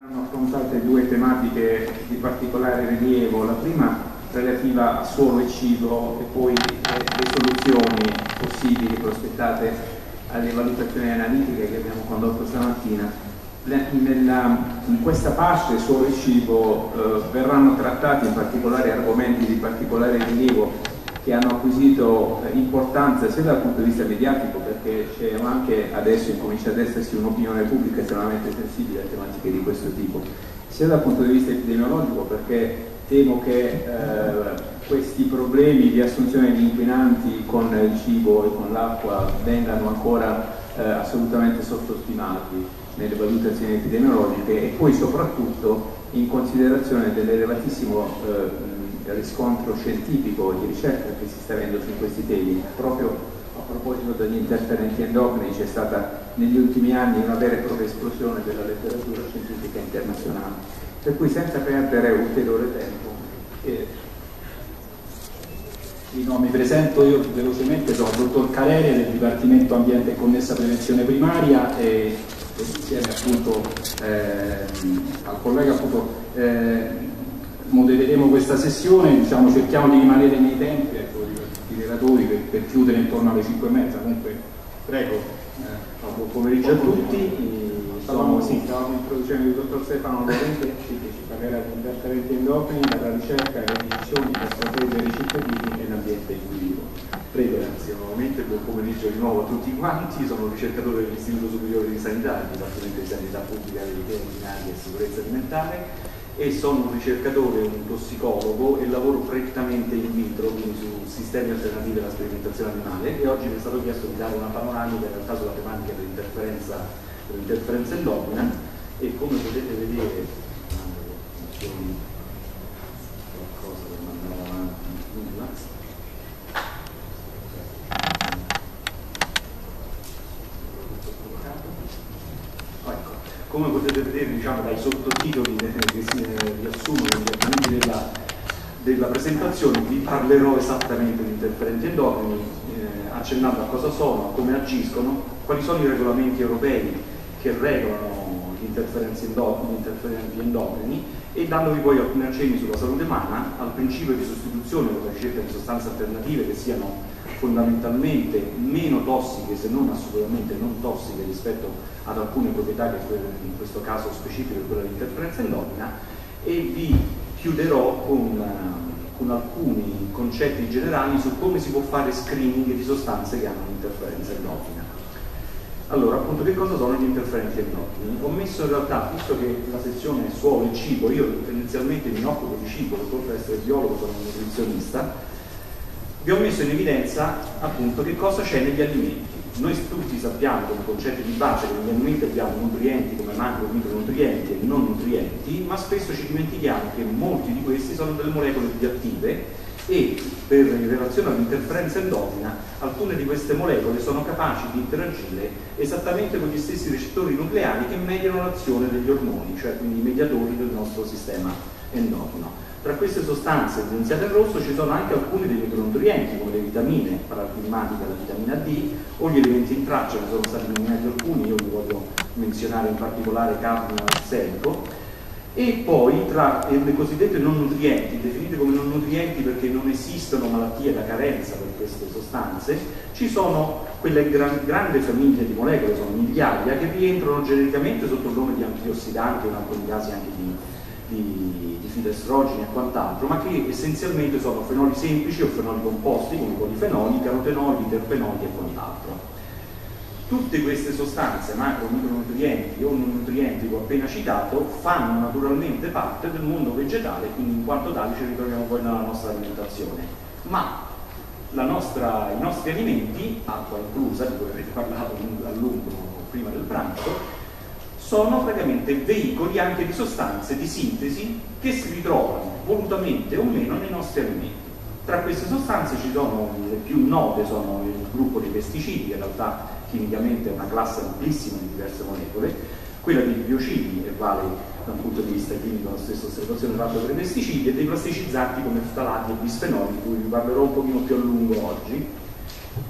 Hanno affrontate due tematiche di particolare rilievo, la prima relativa a suolo e cibo e poi le soluzioni possibili prospettate alle valutazioni analitiche che abbiamo condotto stamattina. In questa parte suolo e cibo verranno trattati in particolare argomenti di particolare rilievo che hanno acquisito importanza sia dal punto di vista mediatico, perché c'è anche adesso incomincia ad essersi un'opinione pubblica estremamente sensibile a tematiche di questo tipo, sia dal punto di vista epidemiologico, perché temo che questi problemi di assunzione di inquinanti con il cibo e con l'acqua vengano ancora assolutamente sottostimati nelle valutazioni epidemiologiche, e poi soprattutto in considerazione dell'elevatissimo riscontro scientifico di ricerca che si sta avendo su questi temi. Proprio a proposito degli interferenti endocrini c'è stata negli ultimi anni una vera e propria esplosione della letteratura scientifica internazionale, per cui senza perdere ulteriore tempo mi presento io velocemente, sono il dottor Carere del Dipartimento Ambiente e Connessa Prevenzione Primaria e insieme appunto al collega appunto modereremo questa sessione. Diciamo, cerchiamo di rimanere nei tempi, ecco, i relatori per chiudere intorno alle 5:30. Comunque prego, buon pomeriggio a tutti. Stavamo introducendo il dottor Stefano Lorente che ci parlerà di interferenti endocrini, dalla ricerca e le decisioni per proteggere i cittadini e l'ambiente vivo. Prego. Grazie nuovamente, buon pomeriggio di nuovo a tutti quanti. Sono ricercatore dell'Istituto Superiore di Sanità, Dipartimento di Sanità Pubblica, Veterinaria e Sicurezza Alimentare, e sono un ricercatore, un tossicologo, e lavoro prettamente in vitro, quindi su sistemi alternativi alla sperimentazione animale, e oggi mi è stato chiesto di dare una panoramica in realtà sulla tematica dell'interferenza endocrina, e come potete vedere qualcosa per mandare avanti nulla. Come potete vedere, diciamo, dai sottotitoli che si riassumono gli argomenti della presentazione, vi parlerò esattamente di interferenti endocrini, accennando a cosa sono, come agiscono, quali sono i regolamenti europei che regolano gli interferenti endocrini, e dandovi poi alcuni accenni sulla salute umana, al principio di sostituzione con la ricerca di sostanze alternative che siano fondamentalmente meno tossiche, se non assolutamente non tossiche, rispetto ad alcune proprietà che in questo caso specifico è quella dell'interferenza endocrina, e vi chiuderò con alcuni concetti generali su come si può fare screening di sostanze che hanno un'interferenza endocrina. Allora, appunto, che cosa sono gli interferenti endocrini? Ho messo in realtà, visto che la sezione è suolo e cibo, io tendenzialmente mi occupo di cibo, perché oltre ad essere biologo sono un nutrizionista, vi ho messo in evidenza appunto che cosa c'è negli alimenti. Noi tutti sappiamo come concetti di base che negli alimenti abbiamo nutrienti come macro e micronutrienti e non nutrienti, ma spesso ci dimentichiamo che molti di questi sono delle molecole bioattive, e in relazione all'interferenza endocrina alcune di queste molecole sono capaci di interagire esattamente con gli stessi recettori nucleari che mediano l'azione degli ormoni, cioè quindi i mediatori del nostro sistema endocrino. Tra queste sostanze evidenziate in rosso ci sono anche alcuni dei micronutrienti, come le vitamine, paradigmatica la vitamina D, o gli elementi in traccia, ne sono stati nominati alcuni, io vi voglio menzionare in particolare cadmio e arsenico. E poi tra le cosiddette non nutrienti, definite come non nutrienti perché non esistono malattie da carenza per queste sostanze, ci sono quelle grandi famiglie di molecole, sono migliaia, che rientrano genericamente sotto il nome di antiossidanti, in alcuni casi anche di fitoestrogeni e quant'altro, ma che essenzialmente sono fenoli semplici o fenoli composti come polifenoli, carotenoli, terpenoli e quant'altro. Tutte queste sostanze, macro, micronutrienti o non nutrienti che ho appena citato, fanno naturalmente parte del mondo vegetale, quindi in quanto tali ci ritroviamo poi nella nostra alimentazione. Ma i nostri alimenti, acqua inclusa, di cui avete parlato a lungo prima del pranzo, sono praticamente veicoli anche di sostanze di sintesi che si ritrovano volutamente o meno nei nostri alimenti. Tra queste sostanze ci sono le più note, sono il gruppo dei pesticidi, che in realtà chimicamente è una classe amplissima di diverse molecole, quella dei biocidi, che vale da un punto di vista chimico la stessa osservazione fatta per i pesticidi, e dei plasticizzanti come ftalati e bisfenoli, di cui vi parlerò un pochino più a lungo oggi.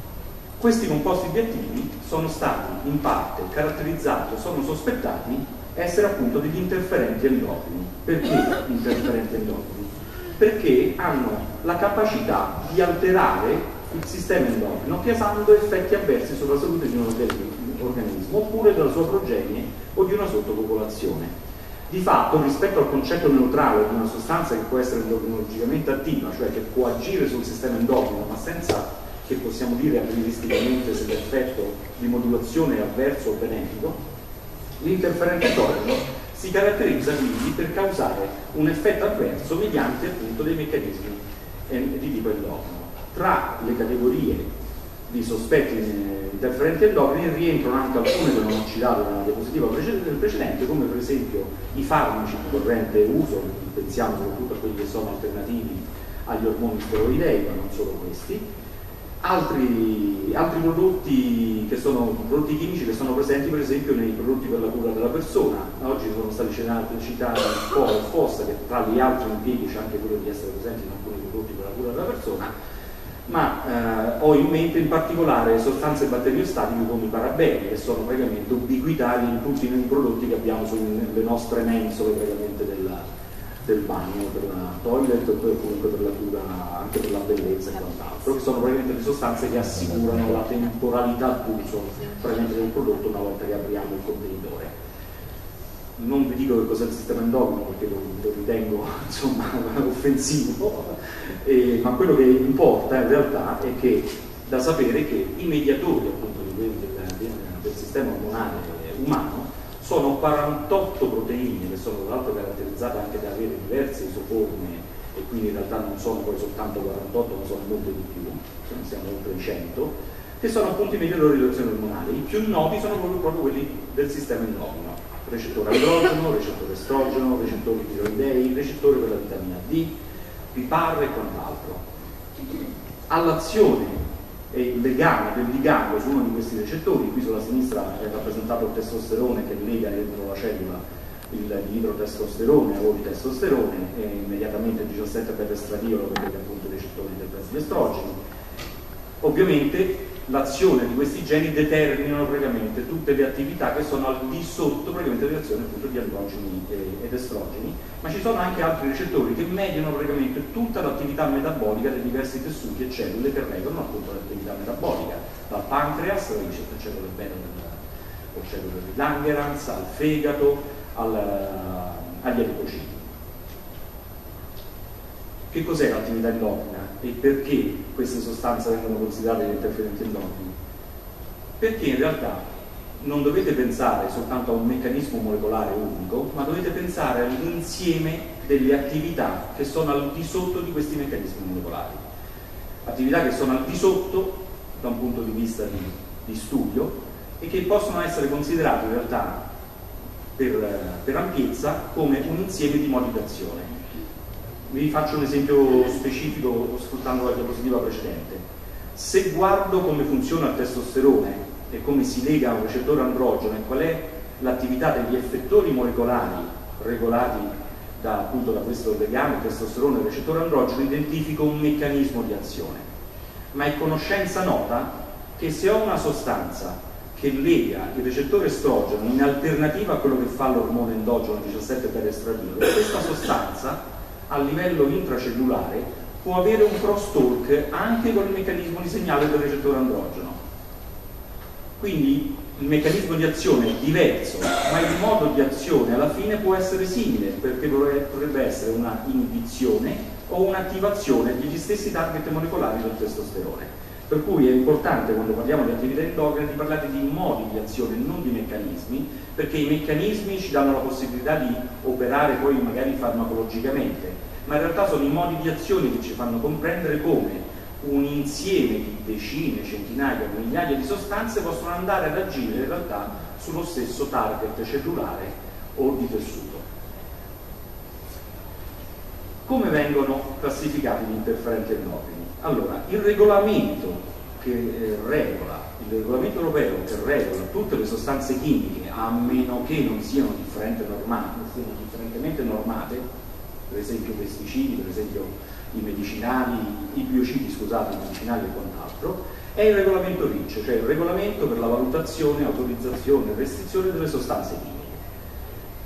Questi composti bioattivi sono stati in parte caratterizzati o sono sospettati essere appunto degli interferenti endocrini. Perché interferenti endocrini? Perché hanno la capacità di alterare il sistema endocrino causando effetti avversi sulla salute di un organismo oppure della sua progenie o di una sottopopolazione. Di fatto, rispetto al concetto neutrale di una sostanza che può essere endocrinologicamente attiva, cioè che può agire sul sistema endocrino ma senza che possiamo dire aprioristicamente se l'effetto di modulazione è avverso o benefico, l'interferente endocrino si caratterizza quindi per causare un effetto avverso mediante appunto dei meccanismi di tipo endocrino. Tra le categorie di sospetti interferenti endocrini rientrano anche alcune che non ho citato nella diapositiva precedente, come per esempio i farmaci di corrente uso, pensiamo soprattutto a quelli che sono alternativi agli ormoni steroidei, ma non solo questi, altri prodotti che sono prodotti chimici che sono presenti per esempio nei prodotti per la cura della persona. Oggi sono stati citati FOSS, che tra gli altri impieghi c'è anche quello di essere presenti in alcuni prodotti per la cura della persona, ma ho in mente in particolare sostanze batteriostatiche come i parabeni, che sono praticamente ubiquitari in tutti i prodotti che abbiamo sulle nostre mensole praticamente del bagno, per la toilet o comunque per la cura, anche per la bellezza e quant'altro, che sono praticamente le sostanze che assicurano la temporalità d'uso praticamente del prodotto una volta che apriamo il contenitore. Non vi dico che cos'è il sistema endocrino perché lo ritengo insomma offensivo, ma quello che importa in realtà è che da sapere che i mediatori appunto del sistema ormonale umano sono 48 proteine che sono tra l'altro caratterizzate anche da avere diverse isoforme e quindi in realtà non sono poi soltanto 48 ma sono molte di più, siamo oltre i 100, che sono appunto i mediatori dell'azione ormonale. I più noti sono proprio quelli del sistema endocrino: recettore androgeno, recettore estrogeno, recettori tiroidei, recettore per la vitamina D, PPAR e quant'altro. All'azione e il legame del ligando su uno di questi recettori, qui sulla sinistra è rappresentato il testosterone che lega dentro la cellula l'idrotestosterone o il testosterone e immediatamente il 17-beta-estradiolo che lega appunto i recettori degli estrogeni. Ovviamente l'azione di questi geni determinano praticamente tutte le attività che sono al di sotto praticamente dell'azione appunto di androgeni ed estrogeni, ma ci sono anche altri recettori che mediano praticamente tutta l'attività metabolica dei diversi tessuti e cellule che regolano appunto l'attività metabolica, dal pancreas, alle cellule beta o cellule di Langerhans, al fegato, agli adipociti. Che cos'è l'attività endocrina e perché queste sostanze vengono considerate degli interferenti endocrini? Perché in realtà non dovete pensare soltanto a un meccanismo molecolare unico, ma dovete pensare all'insieme delle attività che sono al di sotto di questi meccanismi molecolari. Attività che sono al di sotto da un punto di vista di studio e che possono essere considerate in realtà per ampiezza come un insieme di modi d'azione. Vi faccio un esempio specifico sfruttando la diapositiva precedente. Se guardo come funziona il testosterone e come si lega a un recettore androgeno e qual è l'attività degli effettori molecolari regolati appunto da questo legame testosterone e recettore androgeno, identifico un meccanismo di azione. Ma è conoscenza nota che se ho una sostanza che lega il recettore estrogeno in alternativa a quello che fa l'ormone endogeno 17-beta-estradiolo, questa sostanza a livello intracellulare può avere un crosstalk anche con il meccanismo di segnale del recettore androgeno. Quindi il meccanismo di azione è diverso, ma il modo di azione alla fine può essere simile, perché potrebbe essere una inibizione o un'attivazione degli stessi target molecolari del testosterone. Per cui è importante, quando parliamo di attività endocrine, di parlare di modi di azione, non di meccanismi, perché i meccanismi ci danno la possibilità di operare poi magari farmacologicamente, ma in realtà sono i modi di azione che ci fanno comprendere come un insieme di decine, centinaia, migliaia di sostanze possono andare ad agire in realtà sullo stesso target cellulare o di tessuto. Come vengono classificati gli interferenti endocrini? Allora, il regolamento europeo che regola tutte le sostanze chimiche, a meno che non siano differentemente normate, per esempio i pesticidi, per esempio i medicinali, i biocidi, scusate, i medicinali e quant'altro, è il regolamento REACH, cioè il regolamento per la valutazione, autorizzazione e restrizione delle sostanze chimiche.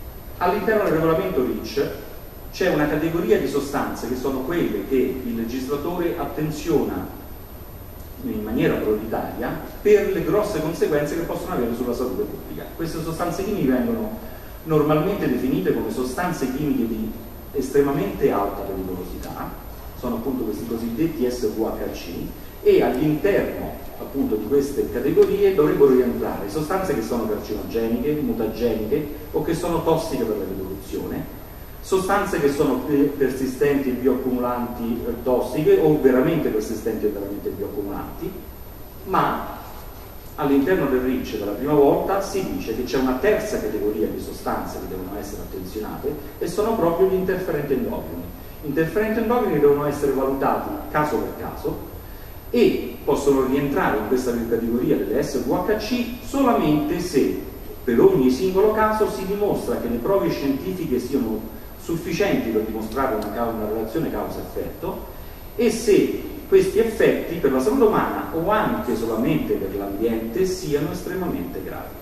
All'interno del regolamento REACH c'è una categoria di sostanze che sono quelle che il legislatore attenziona in maniera prioritaria per le grosse conseguenze che possono avere sulla salute pubblica. Queste sostanze chimiche vengono normalmente definite come sostanze chimiche di estremamente alta pericolosità, sono appunto questi cosiddetti SVHC, e all'interno appunto di queste categorie dovrebbero rientrare sostanze che sono carcinogeniche, mutageniche o che sono tossiche per la riproduzione, sostanze che sono persistenti e bioaccumulanti tossiche o veramente persistenti e veramente bioaccumulanti, ma all'interno del REACH per la prima volta si dice che c'è una terza categoria di sostanze che devono essere attenzionate e sono proprio gli interferenti endocrini. Gli interferenti endocrini devono essere valutati caso per caso e possono rientrare in questa categoria delle SVHC solamente se per ogni singolo caso si dimostra che le prove scientifiche siano sufficienti per dimostrare una relazione causa-effetto e se questi effetti per la salute umana o anche solamente per l'ambiente siano estremamente gravi.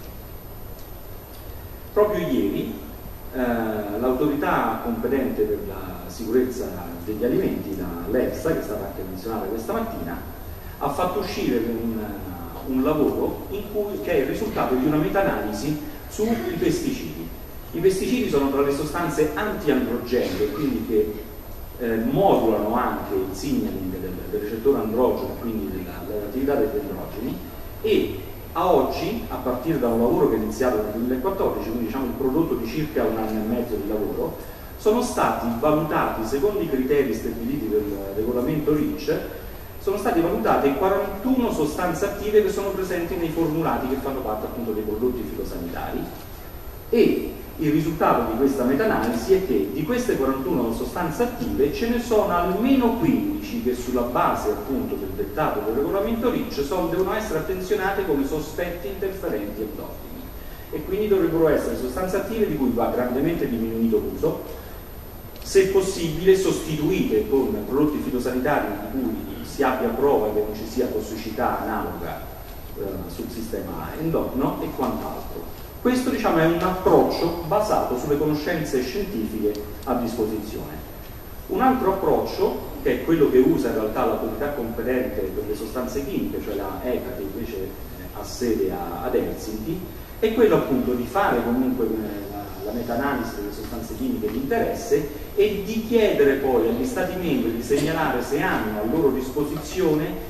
Proprio ieri l'autorità competente per la sicurezza degli alimenti, l'EFSA, che è stata anche menzionata questa mattina, ha fatto uscire un lavoro che è il risultato di una meta-analisi sui pesticidi. I pesticidi sono tra le sostanze anti-androgeniche, quindi che modulano anche il signaling del recettore androgeno, quindi dell'attività degli androgeni, e a oggi, a partire da un lavoro che è iniziato nel 2014, quindi diciamo il prodotto di circa 1 anno e mezzo di lavoro, sono stati valutati, secondo i criteri stabiliti del regolamento REACH, sono state valutate 41 sostanze attive che sono presenti nei formulati che fanno parte appunto dei prodotti fitosanitari, e il risultato di questa meta-analisi è che di queste 41 sostanze attive ce ne sono almeno 15 che sulla base appunto del dettato del regolamento REACH devono essere attenzionate come sospetti interferenti endocrini e quindi dovrebbero essere sostanze attive di cui va grandemente diminuito l'uso, se possibile sostituite con prodotti fitosanitari di cui si abbia prova che non ci sia tossicità analoga sul sistema endocrino e quant'altro. Questo diciamo è un approccio basato sulle conoscenze scientifiche a disposizione. Un altro approccio, che è quello che usa in realtà l'autorità competente per le sostanze chimiche, cioè la ECA, che invece ha sede ad Helsinki, è quello appunto di fare comunque la meta-analisi delle sostanze chimiche di interesse e di chiedere poi agli Stati membri di segnalare se hanno a loro disposizione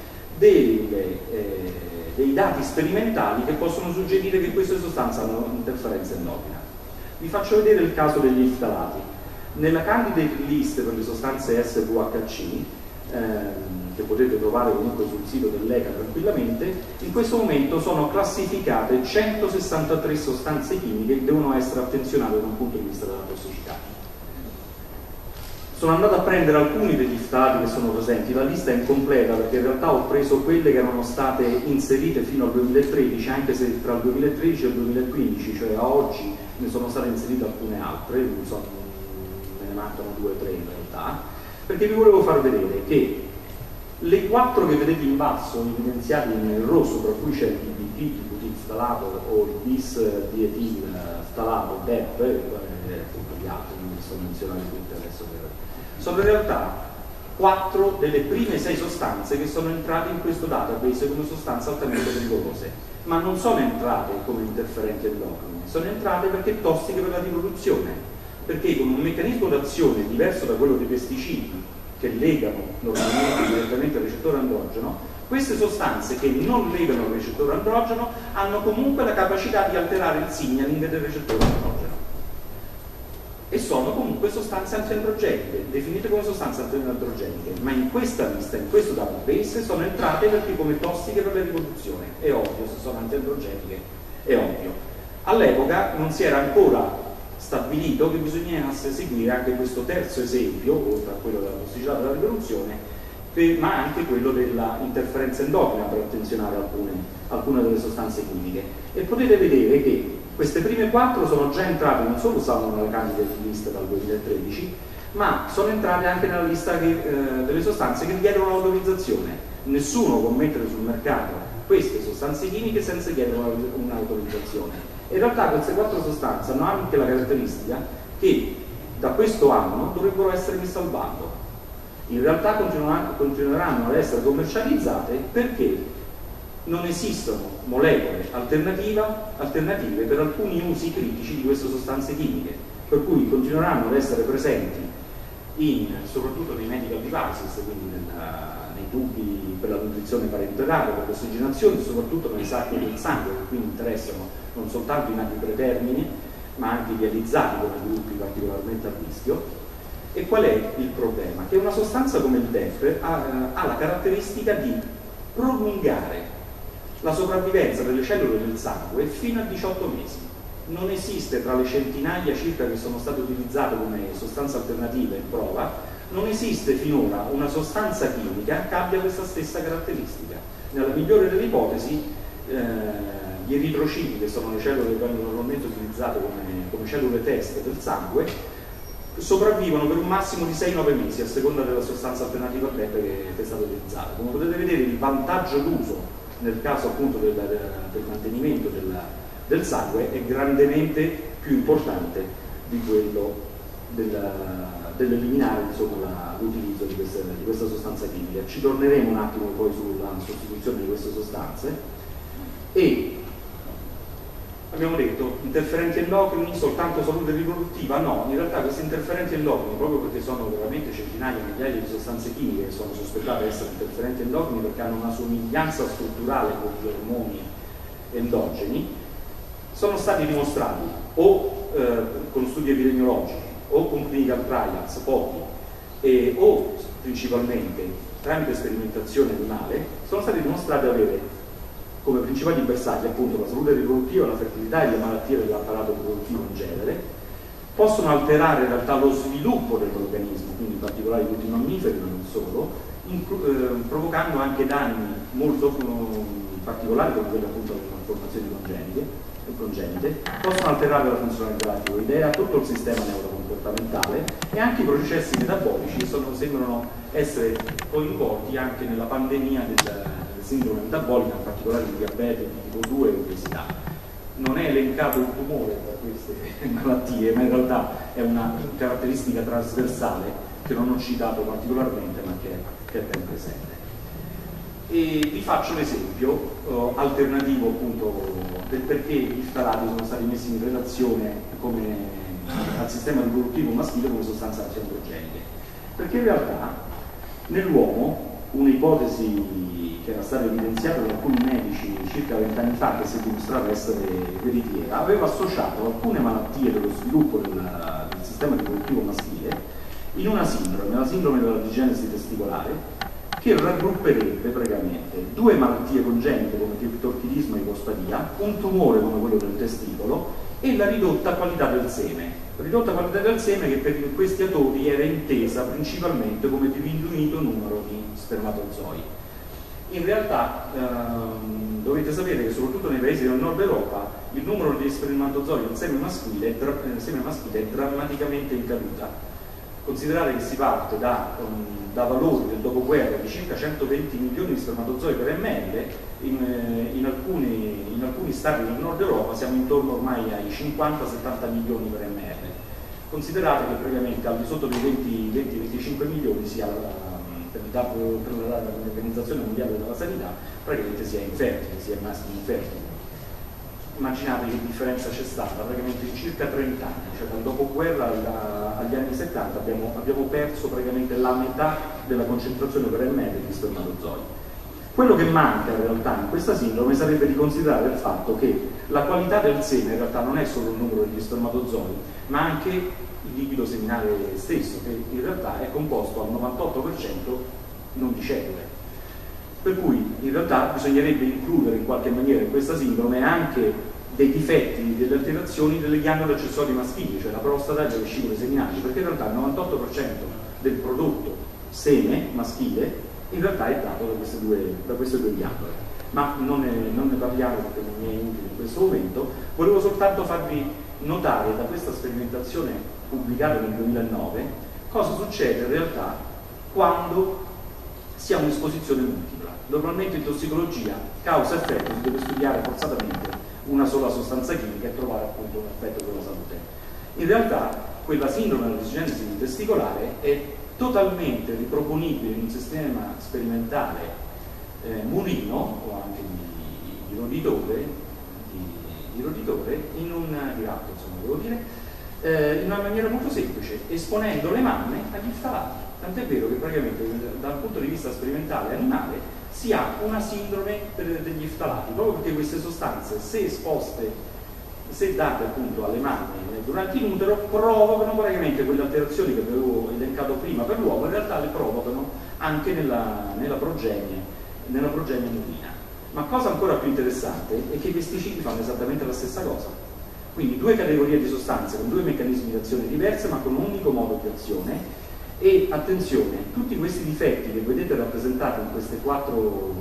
dei dati sperimentali che possono suggerire che queste sostanze hanno interferenza endocrina. Vi faccio vedere il caso degli ftalati. Nella candidate list per le sostanze SVHC, che potete trovare comunque sul sito dell'ECA tranquillamente, in questo momento sono classificate 163 sostanze chimiche che devono essere attenzionate da un punto di vista della tossicità. Sono andato a prendere alcuni degli ftalati che sono presenti, la lista è incompleta perché in realtà ho preso quelle che erano state inserite fino al 2013, anche se tra il 2013 e il 2015, cioè a oggi, ne sono state inserite alcune altre, me ne mancano 2 o 3 in realtà, perché vi volevo far vedere che le 4 che vedete in basso, evidenziate in rosso, tra cui c'è il BDP, il butilftalato o il bis-dietilftalato, DEP, appunto gli altri, non vi sto menzionando tutte adesso, sono in realtà 4 delle prime 6 sostanze che sono entrate in questo database come sostanze altamente pericolose, ma non sono entrate come interferenti endocrini, sono entrate perché tossiche per la riproduzione, perché con un meccanismo d'azione diverso da quello dei pesticidi che legano normalmente direttamente al recettore androgeno, queste sostanze che non legano al recettore androgeno hanno comunque la capacità di alterare il signaling del recettore androgeno e sono comunque sostanze antiandrogeniche, definite come sostanze antiandrogeniche, ma in questa lista, in questo database, sono entrate perché come tossiche per la riproduzione. È ovvio, se sono antiandrogeniche, è ovvio. All'epoca non si era ancora stabilito che bisognasse seguire anche questo terzo esempio, oltre a quello della tossicità per la riproduzione, ma anche quello della interferenza endocrina per attenzionare alcune delle sostanze chimiche. E potete vedere che queste prime 4 sono già entrate, non solo stavano nella candidate list dal 2013, ma sono entrate anche nella lista delle sostanze che richiedono l'autorizzazione. Nessuno può mettere sul mercato queste sostanze chimiche senza chiedere un'autorizzazione. E in realtà queste 4 sostanze hanno anche la caratteristica che da questo anno dovrebbero essere messe al bando. In realtà continueranno ad essere commercializzate perché non esistono molecole alternative per alcuni usi critici di queste sostanze chimiche, per cui continueranno ad essere presenti soprattutto nei medical devices, quindi nei tubi per la nutrizione parenterale, per l'ossigenazione, soprattutto nei sacchi del sangue, che quindi interessano non soltanto i nati pretermini, ma anche i dializzati come gruppi particolarmente a rischio. E qual è il problema? Che una sostanza come il DEF ha la caratteristica di prolungare la sopravvivenza delle cellule del sangue fino a 18 mesi. Non esiste tra le centinaia circa che sono state utilizzate come sostanze alternative in prova, non esiste finora una sostanza chimica che abbia questa stessa caratteristica. Nella migliore delle ipotesi gli eritrociti, che sono le cellule che vengono normalmente utilizzate come cellule test del sangue, sopravvivono per un massimo di 6-9 mesi a seconda della sostanza alternativa che è stata utilizzata. Come potete vedere, il vantaggio d'uso nel caso appunto del mantenimento del sangue è grandemente più importante di quello dell'eliminare l'utilizzo di questa sostanza chimica. Ci torneremo un attimo poi sulla sostituzione di queste sostanze. E abbiamo detto interferenti endocrini, soltanto salute riproduttiva? No, in realtà questi interferenti endocrini, proprio perché sono veramente centinaia, migliaia di sostanze chimiche che sono sospettate essere interferenti endocrini perché hanno una somiglianza strutturale con gli ormoni endogeni, sono stati dimostrati o con studi epidemiologici o con clinical trials pochi o principalmente tramite sperimentazione animale, sono stati dimostrati avere come principali bersagli appunto la salute riproduttiva, la fertilità e le malattie dell'apparato riproduttivo in genere. Possono alterare in realtà lo sviluppo dell'organismo, quindi in particolare di tutti i mammiferi, ma non solo, provocando anche danni molto particolari come quelli appunto delle malformazioni congenite. Possono alterare la funzionalità tiroidea, tutto il sistema neurocomportamentale e anche i processi metabolici che sembrano essere coinvolti anche nella pandemia del sindrome metabolica, in particolare di diabete di tipo 2 e obesità. Non è elencato il tumore tra queste malattie, ma in realtà è una caratteristica trasversale che non ho citato particolarmente, ma che è ben presente. E vi faccio un esempio alternativo appunto del perché i ftalati sono stati messi in relazione al sistema riproduttivo maschile come sostanze antiandrogeniche. Perché in realtà nell'uomo un'ipotesi che era stata evidenziata da alcuni medici circa 20 anni fa, che si è dimostrata essere veritiera, aveva associato alcune malattie dello sviluppo del sistema riproduttivo maschile in una sindrome, la sindrome della digenesi testicolare, che raggrupperebbe praticamente 2 malattie congenite come criptorchidismo e ipospadia, un tumore come quello del testicolo e la ridotta qualità del seme. Ridotta qualità del seme che per questi autori era intesa principalmente come diminuito numero di spermatozoi. In realtà dovete sapere che soprattutto nei paesi del nord Europa il numero di spermatozoi del seme maschile è drammaticamente in caduta. Considerate che si parte da valori del dopoguerra di circa 120 milioni di spermatozoi per ml, in alcuni stati del nord Europa siamo intorno ormai ai 50-70 milioni per ml. Considerate che praticamente al di sotto dei 20-25 milioni sia per l'Organizzazione Mondiale della Sanità praticamente si è infertili, si è maschi infertili. Immaginate che differenza c'è stata, praticamente in circa 30 anni, cioè dal dopoguerra agli anni 70 abbiamo perso praticamente la metà della concentrazione per ml di spermatozoi. Quello che manca in realtà in questa sindrome sarebbe di considerare il fatto che la qualità del seme in realtà non è solo il numero degli spermatozoi, ma anche il liquido seminale stesso, che in realtà è composto al 98% non di cellule. Per cui in realtà bisognerebbe includere in qualche maniera in questa sindrome anche dei difetti, delle alterazioni delle ghiandole accessorie maschili, cioè la prostata e le vescicole seminali, perché in realtà il 98% del prodotto seme maschile in realtà è dato da queste due ghiandole. Ma non ne parliamo perché non è utile in questo momento. Volevo soltanto farvi notare da questa sperimentazione pubblicata nel 2009 cosa succede in realtà quando si ha un'esposizione multipla. Normalmente in tossicologia causa-effetto si deve studiare forzatamente una sola sostanza chimica e trovare appunto un effetto sulla salute. In realtà quella sindrome della disgenesi testicolare è totalmente riproponibile in un sistema sperimentale murino o anche di roditore, in una maniera molto semplice, esponendo le mamme agli ftalati. Tant'è vero che praticamente dal punto di vista sperimentale animale si ha una sindrome degli ftalati, proprio perché queste sostanze, se esposte, se date appunto alle mamme durante l'utero, provocano praticamente quelle alterazioni che avevo elencato prima per l'uomo, in realtà le provocano anche nella progenie murina. Ma cosa ancora più interessante è che i pesticidi fanno esattamente la stessa cosa. Quindi due categorie di sostanze con due meccanismi di azione diversi ma con un unico modo di azione. E attenzione, tutti questi difetti che vedete rappresentati in questi quattro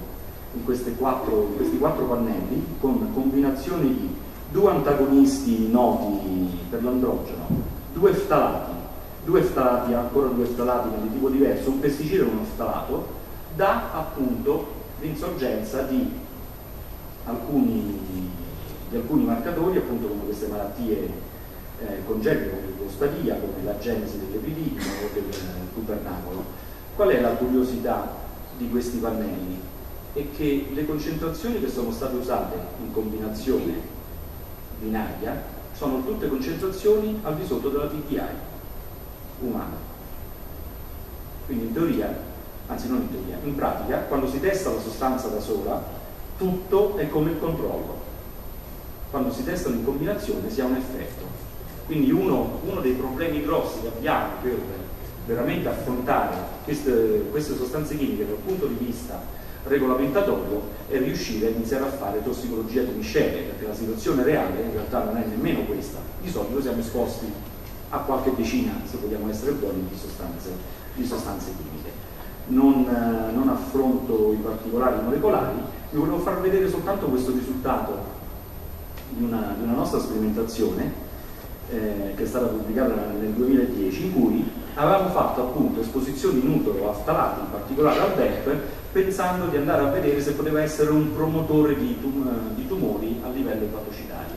pannelli, con combinazioni di due antagonisti noti per l'androgeno, due ftalati, ancora due ftalati ma di tipo diverso, un pesticide e uno ftalato, dà appunto l'insorgenza di alcuni marcatori, appunto come queste malattie congenite come l'idrospadia, come la genesi dell'epididimo o del tubernacolo. Qual è la curiosità di questi pannelli? È che le concentrazioni che sono state usate in combinazione binaria sono tutte concentrazioni al di sotto della TDI umana. Quindi in teoria, anzi non in teoria, in pratica, quando si testa la sostanza da sola, tutto è come il controllo. Quando si testano in combinazione si ha un effetto. Quindi uno dei problemi grossi che abbiamo per veramente affrontare queste sostanze chimiche dal punto di vista regolamentatorio è riuscire a iniziare a fare tossicologia di miscele, perché la situazione reale in realtà non è nemmeno questa. Di solito siamo esposti a qualche decina, se vogliamo essere buoni, di sostanze chimiche. Non affronto i particolari molecolari, vi volevo far vedere soltanto questo risultato di una nostra sperimentazione che è stata pubblicata nel 2010, in cui avevamo fatto appunto esposizioni in utero a ftalati, in particolare al DEP, pensando di andare a vedere se poteva essere un promotore di tumori a livello epatocitario.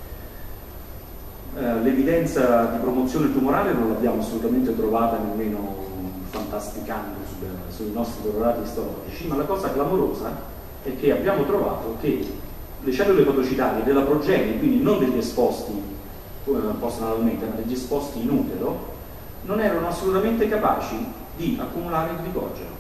L'evidenza di promozione tumorale non l'abbiamo assolutamente trovata nemmeno fantasticando sui nostri correlati storici, ma la cosa clamorosa è che abbiamo trovato che le cellule epatocitarie della progenie, quindi non degli esposti post-analmente, ma degli esposti in utero, non erano assolutamente capaci di accumulare il glicogeno.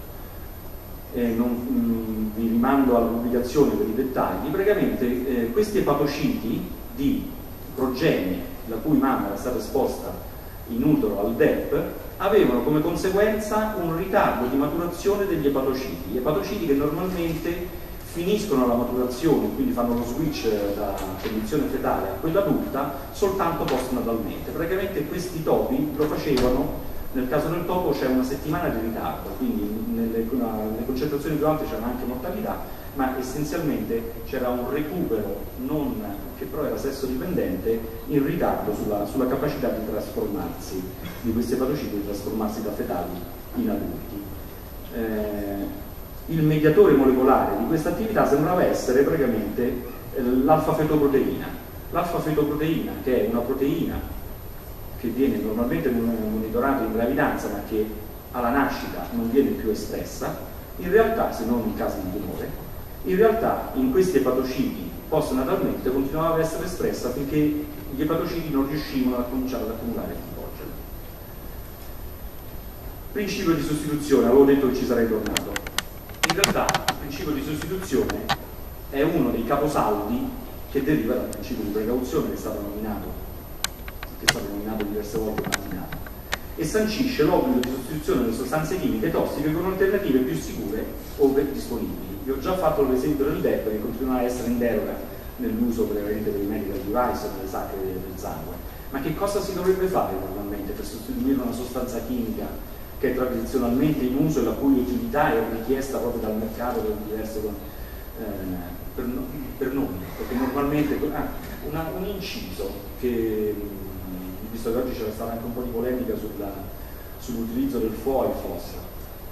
Vi rimando alla pubblicazione per i dettagli. Praticamente questi epatociti di progenie la cui mamma era stata esposta in utero al DEP avevano come conseguenza un ritardo di maturazione degli epatociti che normalmente finiscono la maturazione, quindi fanno lo switch da condizione fetale a quella adulta soltanto postnatalmente. Praticamente questi topi lo facevano, nel caso del topo c'è una settimana di ritardo, quindi nelle concentrazioni più alte c'era anche mortalità, ma essenzialmente c'era un recupero che però era sesso dipendente in ritardo sulla capacità di trasformarsi di questi epatociti, di trasformarsi da fetali in adulti. Il mediatore molecolare di questa attività sembrava essere praticamente l'alfa-fetoproteina. L'alfa-fetoproteina, che è una proteina che viene normalmente monitorata in gravidanza ma che alla nascita non viene più espressa, in realtà, se non in casi di tumore, in realtà in questi epatociti postnatalmente continuava ad essere espressa finché gli epatociti non riuscivano a cominciare ad accumulare il glicogeno. Principio di sostituzione, avevo detto che ci sarei tornato. In realtà il principio di sostituzione è uno dei caposaldi che deriva dal principio di precauzione che è stato nominato diverse volte in mattinata, e sancisce l'obbligo di sostituzione delle sostanze chimiche tossiche con alternative più sicure ove disponibili. Vi ho già fatto l'esempio del DEP, che continua a essere in deroga nell'uso prevalente dei medical device nelle sacche del sangue. Ma che cosa si dovrebbe fare normalmente per sostituire una sostanza chimica che è tradizionalmente in uso e la cui utilità è richiesta proprio dal mercato per noi? Perché normalmente un inciso che, visto che oggi c'era stata anche un po' di polemica sull'utilizzo del FOA e FOS,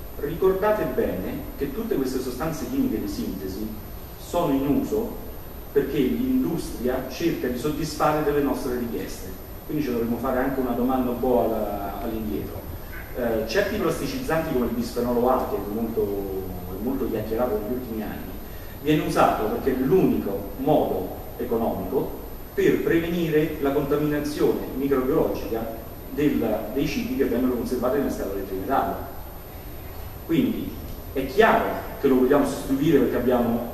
ricordate bene che tutte queste sostanze chimiche di sintesi sono in uso perché l'industria cerca di soddisfare delle nostre richieste. Quindi ci dovremmo fare anche una domanda un po' all'indietro. Certi plasticizzanti come il bisfenolo A, che è molto chiacchierato negli ultimi anni, viene usato perché è l'unico modo economico per prevenire la contaminazione microbiologica dei cibi che vengono conservati nelle scatole di metallo. Quindi è chiaro che lo vogliamo sostituire perché abbiamo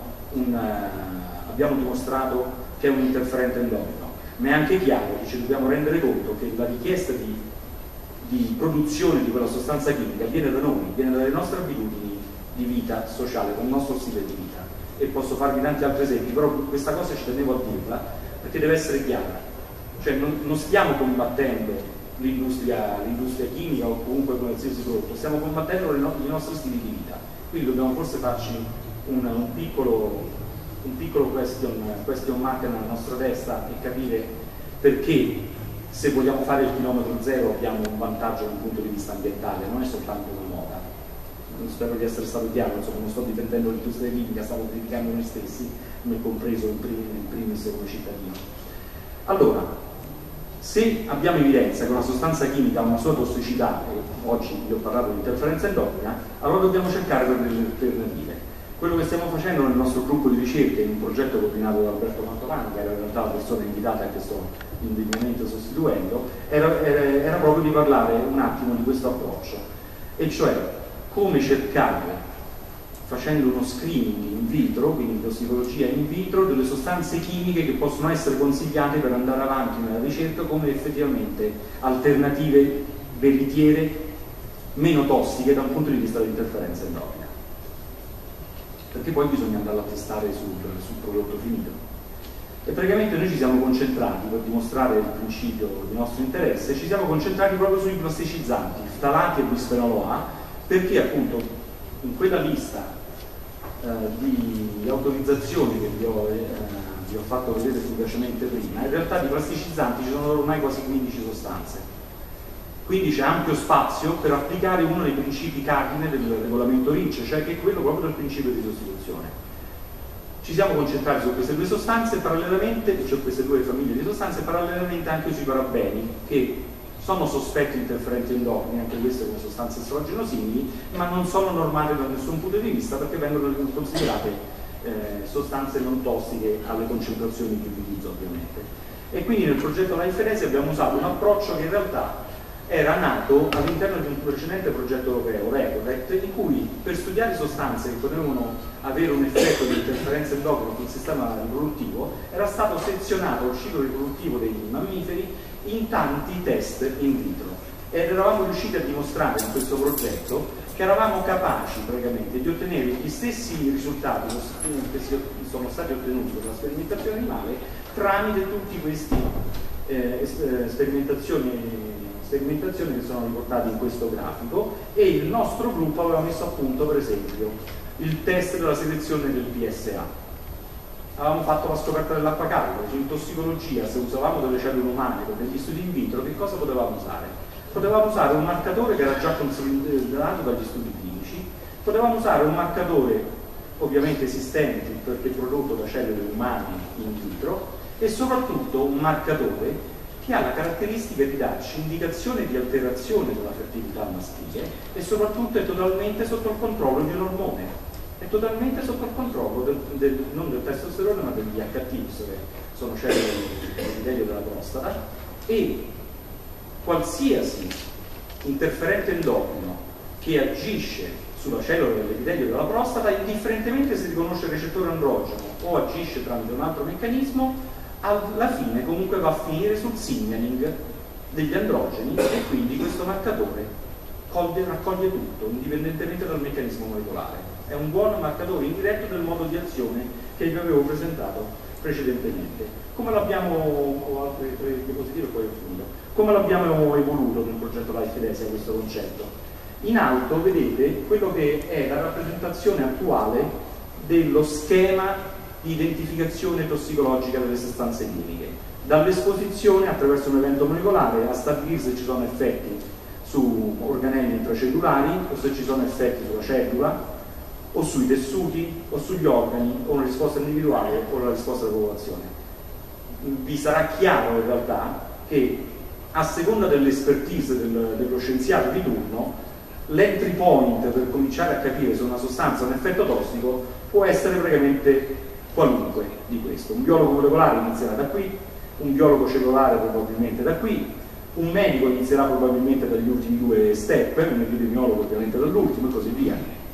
dimostrato che è un interferente endocrino, ma è anche chiaro che ci dobbiamo rendere conto che la richiesta di produzione di quella sostanza chimica viene da noi, viene dalle nostre abitudini di vita sociale, dal nostro stile di vita. E posso farvi tanti altri esempi, però questa cosa ci tenevo a dirla perché deve essere chiara. Cioè non stiamo combattendo l'industria chimica o comunque qualsiasi prodotto, stiamo combattendo i nostri stili di vita. Quindi dobbiamo forse farci un piccolo question mark nella nostra testa e capire perché, se vogliamo fare il chilometro zero, abbiamo un vantaggio dal punto di vista ambientale, non è soltanto una moda. Spero di essere stato chiaro, insomma, non sto difendendo l'industria chimica, stavo criticando noi stessi, me compreso in primis come cittadino. Allora, se abbiamo evidenza che una sostanza chimica ha una sua tossicità, e oggi vi ho parlato di interferenza endocrina, allora dobbiamo cercare delle alternative. Quello che stiamo facendo nel nostro gruppo di ricerca, in un progetto coordinato da Alberto Mantovani, che era in realtà la persona invitata che sto indegnamente sostituendo, era proprio di parlare un attimo di questo approccio, e cioè come cercare, facendo uno screening in vitro, quindi tossicologia in vitro, delle sostanze chimiche che possono essere consigliate per andare avanti nella ricerca come effettivamente alternative veritiere meno tossiche da un punto di vista dell'interferenza endocrina. Perché poi bisogna andarla a testare sul prodotto finito. E praticamente noi ci siamo concentrati, per dimostrare il principio di nostro interesse, ci siamo concentrati proprio sui plasticizzanti, ftalati e bisfenolo A, perché appunto in quella lista di autorizzazioni che vi ho fatto vedere fugacemente prima, in realtà di plasticizzanti ci sono ormai quasi 15 sostanze. Quindi c'è ampio spazio per applicare uno dei principi cardine del regolamento REACH, cioè che è quello proprio del principio di sostituzione. Ci siamo concentrati su queste due sostanze parallelamente, cioè queste due famiglie di sostanze, parallelamente anche sui parabeni, che sono sospetti interferenti endocrini, anche queste come sostanze estrogenosimili, ma non sono normali da nessun punto di vista perché vengono considerate sostanze non tossiche alle concentrazioni di utilizzo, ovviamente. E quindi nel progetto Life Resi abbiamo usato un approccio che in realtà era nato all'interno di un precedente progetto europeo, RECORECT, in cui per studiare sostanze che potevano avere un effetto di interferenza endocrina sul sistema riproduttivo era stato sezionato il ciclo riproduttivo dei mammiferi in tanti test in vitro, ed eravamo riusciti a dimostrare in questo progetto che eravamo capaci praticamente di ottenere gli stessi risultati che sono stati ottenuti con la sperimentazione animale tramite tutti questi sperimentazioni che sono riportate in questo grafico. E il nostro gruppo aveva messo a punto per esempio il test della selezione del PSA. Avevamo fatto la scoperta dell'acqua calda, in tossicologia, se usavamo delle cellule umane per degli studi in vitro, che cosa potevamo usare? Potevamo usare un marcatore che era già considerato dagli studi clinici, potevamo usare un marcatore ovviamente esistente perché prodotto da cellule umane in vitro, e soprattutto un marcatore che ha la caratteristica di darci indicazione di alterazione della fertilità maschile e soprattutto è totalmente sotto il controllo di un ormone. È totalmente sotto il controllo non del testosterone ma degli DHT, che sono cellule dell'epitelio della prostata, e qualsiasi interferente endocrino che agisce sulla cellula dell'epitelio della prostata, indifferentemente se riconosce il recettore androgeno o agisce tramite un altro meccanismo, alla fine comunque va a finire sul signaling degli androgeni, e quindi questo marcatore raccoglie tutto indipendentemente dal meccanismo molecolare. È un buon marcatore indiretto del modo di azione che vi avevo presentato precedentemente. Come l'abbiamo, altre tre diapositive e poi ho finito, come l'abbiamo evoluto nel progetto Life Resi questo concetto? In alto vedete quello che è la rappresentazione attuale dello schema di identificazione tossicologica delle sostanze chimiche, dall'esposizione attraverso un evento molecolare a stabilire se ci sono effetti su organelli intracellulari o se ci sono effetti sulla cellula, o sui tessuti, o sugli organi, o una risposta individuale o una risposta della popolazione. Vi sarà chiaro in realtà che a seconda dell'expertise dello scienziato di turno, l'entry point per cominciare a capire se una sostanza ha un effetto tossico può essere praticamente qualunque di questo. Un biologo molecolare inizierà da qui, un biologo cellulare probabilmente da qui, un medico inizierà probabilmente dagli ultimi due step, un epidemiologo ovviamente dall'ultimo e così via.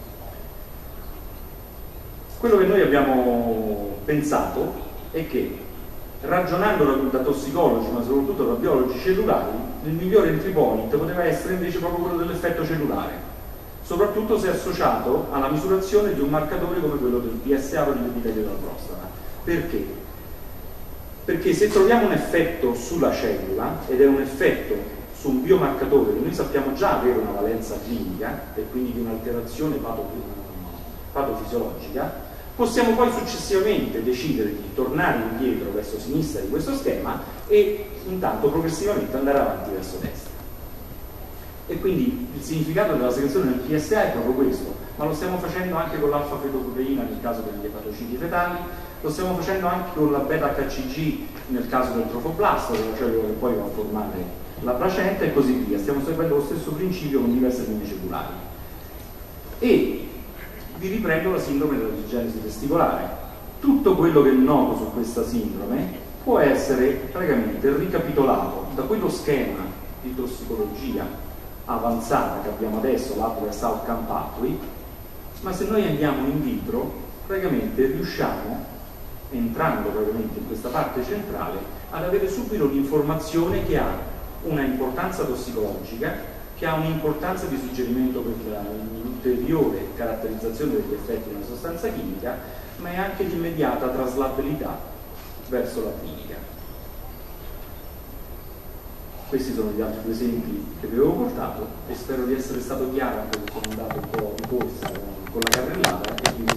Quello che noi abbiamo pensato è che, ragionando da tossicologi ma soprattutto da biologi cellulari, il migliore entry point poteva essere invece proprio quello dell'effetto cellulare, soprattutto se associato alla misurazione di un marcatore come quello del PSA per l'epitelio della prostata. Perché? Perché se troviamo un effetto sulla cellula, ed è un effetto su un biomarcatore che noi sappiamo già avere una valenza clinica e quindi di un'alterazione patofisiologica, possiamo poi successivamente decidere di tornare indietro verso sinistra di questo schema e intanto progressivamente andare avanti verso destra. E quindi il significato della sequenziazione del PSA è proprio questo, ma lo stiamo facendo anche con l'alfa-fetoproteina nel caso degli epatociti fetali, lo stiamo facendo anche con la beta-HCG nel caso del trofoblasto, della cellula che poi va a formare la placenta e così via. Stiamo seguendo lo stesso principio con diverse linee cellulari. E vi riprendo la sindrome della digenesi testicolare. Tutto quello che è noto su questa sindrome può essere praticamente ricapitolato da quello schema di tossicologia avanzata che abbiamo adesso, l'Atlas Outcome Pathway, ma se noi andiamo in vitro, praticamente riusciamo, entrando praticamente in questa parte centrale, ad avere subito un'informazione che ha una importanza tossicologica, che ha un'importanza di suggerimento per l'ulteriore caratterizzazione degli effetti di una sostanza chimica, ma è anche di immediata traslabilità verso la clinica. Questi sono gli altri due esempi che vi avevo portato e spero di essere stato chiaro, anche se sono andato un po' in corsa con la carrellata, e quindi